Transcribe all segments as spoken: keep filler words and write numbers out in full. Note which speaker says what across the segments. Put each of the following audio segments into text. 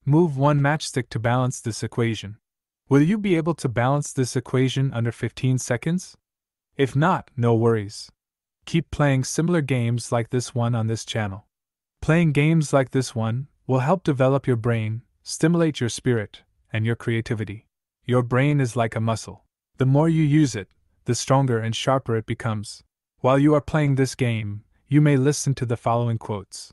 Speaker 1: Move one matchstick to balance this equation. Will you be able to balance this equation under fifteen seconds? If not, no worries. Keep playing similar games like this one on this channel. Playing games like this one will help develop your brain, stimulate your spirit, and your creativity. Your brain is like a muscle. The more you use it, the stronger and sharper it becomes. While you are playing this game, you may listen to the following quotes.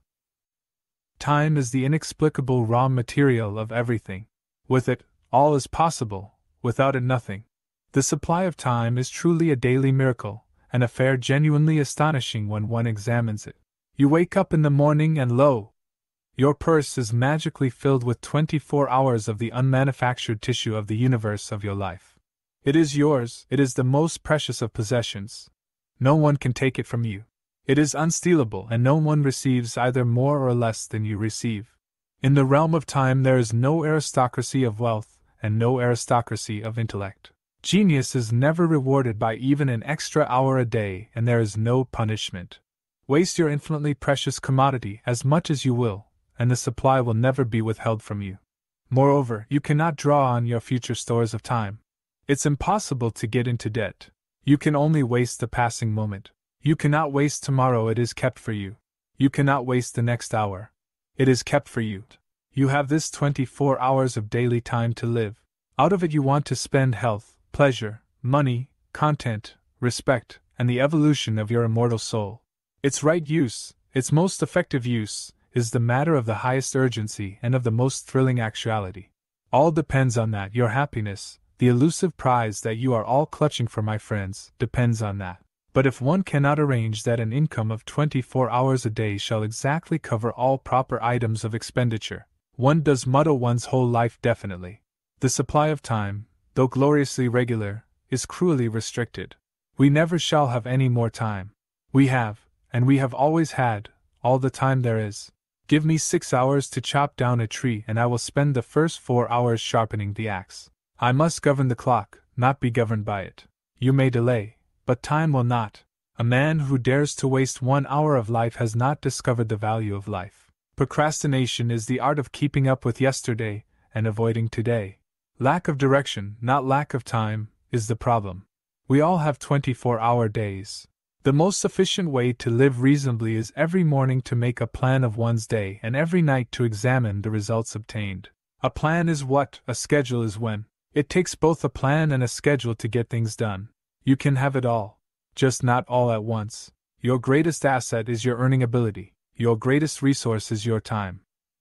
Speaker 1: Time is the inexplicable raw material of everything. With it, all is possible. Without it, nothing. The supply of time is truly a daily miracle, an affair genuinely astonishing when one examines it. You wake up in the morning and lo! Your purse is magically filled with twenty-four hours of the unmanufactured tissue of the universe of your life. It is yours, it is the most precious of possessions. No one can take it from you. It is unstealable, and no one receives either more or less than you receive. In the realm of time there is no aristocracy of wealth, and no aristocracy of intellect. Genius is never rewarded by even an extra hour a day, and there is no punishment. Waste your infinitely precious commodity as much as you will, and the supply will never be withheld from you. Moreover, you cannot draw on your future stores of time. It's impossible to get into debt. You can only waste the passing moment. You cannot waste tomorrow, it is kept for you. You cannot waste the next hour. It is kept for you. You have this twenty-four hours of daily time to live. Out of it you want to spend health, pleasure, money, content, respect, and the evolution of your immortal soul. Its right use, its most effective use, is the matter of the highest urgency and of the most thrilling actuality. All depends on that. Your happiness, the elusive prize that you are all clutching for, my friends, depends on that. But if one cannot arrange that an income of twenty-four hours a day shall exactly cover all proper items of expenditure, one does muddle one's whole life definitely. The supply of time, though gloriously regular, is cruelly restricted. We never shall have any more time. We have, and we have always had, all the time there is. Give me six hours to chop down a tree, and I will spend the first four hours sharpening the axe. I must govern the clock, not be governed by it. You may delay, but time will not. A man who dares to waste one hour of life has not discovered the value of life. Procrastination is the art of keeping up with yesterday and avoiding today. Lack of direction, not lack of time, is the problem. We all have twenty-four hour days. The most efficient way to live reasonably is every morning to make a plan of one's day and every night to examine the results obtained. A plan is what, a schedule is when. It takes both a plan and a schedule to get things done. You can have it all, just not all at once. Your greatest asset is your earning ability. Your greatest resource is your time.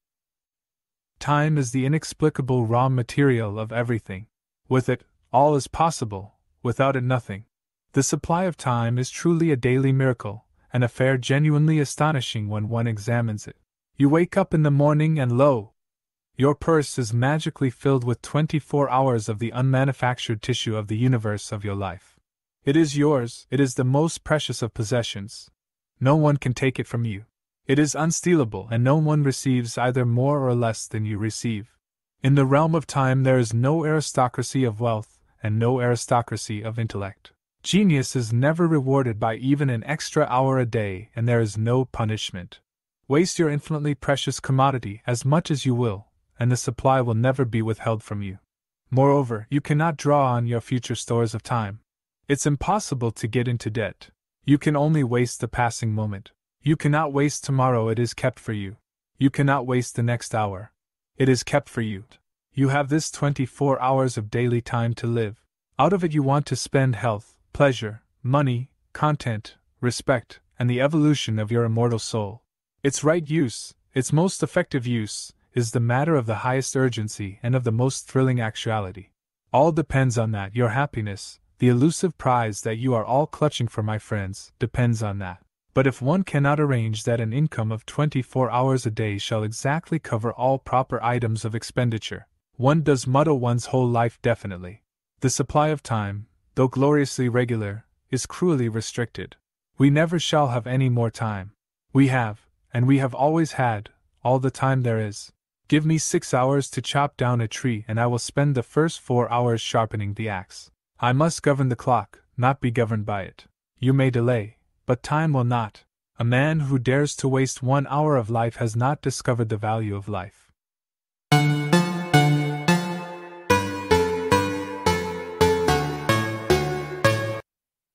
Speaker 1: Time is the inexplicable raw material of everything. With it, all is possible. Without it, nothing. The supply of time is truly a daily miracle, an affair genuinely astonishing when one examines it. You wake up in the morning and lo! Your purse is magically filled with twenty-four hours of the unmanufactured tissue of the universe of your life. It is yours, it is the most precious of possessions. No one can take it from you. It is unstealable, and no one receives either more or less than you receive. In the realm of time there is no aristocracy of wealth, and no aristocracy of intellect. Genius is never rewarded by even an extra hour a day, and there is no punishment. Waste your infinitely precious commodity as much as you will, and the supply will never be withheld from you. Moreover, you cannot draw on your future stores of time. It's impossible to get into debt. You can only waste the passing moment. You cannot waste tomorrow, it is kept for you. You cannot waste the next hour. It is kept for you. You have this twenty-four hours of daily time to live. Out of it you want to spend health, pleasure, money, content, respect, and the evolution of your immortal soul. Its right use, its most effective use, is the matter of the highest urgency and of the most thrilling actuality. All depends on that. Your happiness, the elusive prize that you are all clutching for, my friends, depends on that. But if one cannot arrange that an income of twenty-four hours a day shall exactly cover all proper items of expenditure, one does muddle one's whole life definitely. The supply of time, though gloriously regular, is cruelly restricted. We never shall have any more time. We have, and we have always had, all the time there is. Give me six hours to chop down a tree, and I will spend the first four hours sharpening the axe. I must govern the clock, not be governed by it. You may delay, but time will not. A man who dares to waste one hour of life has not discovered the value of life.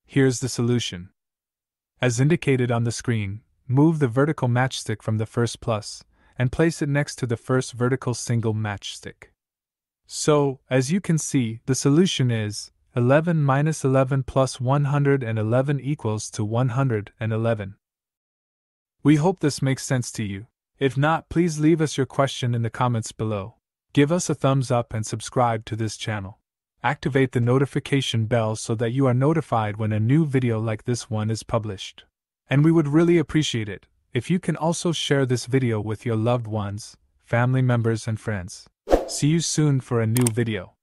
Speaker 1: Here's the solution. As indicated on the screen, move the vertical matchstick from the first plus, and place it next to the first vertical single matchstick. So, as you can see, the solution is eleven minus eleven plus one hundred eleven equals to one hundred eleven. We hope this makes sense to you. If not, please leave us your question in the comments below. Give us a thumbs up and subscribe to this channel. Activate the notification bell so that you are notified when a new video like this one is published. And we would really appreciate it if you can also share this video with your loved ones, family members and friends. See you soon for a new video.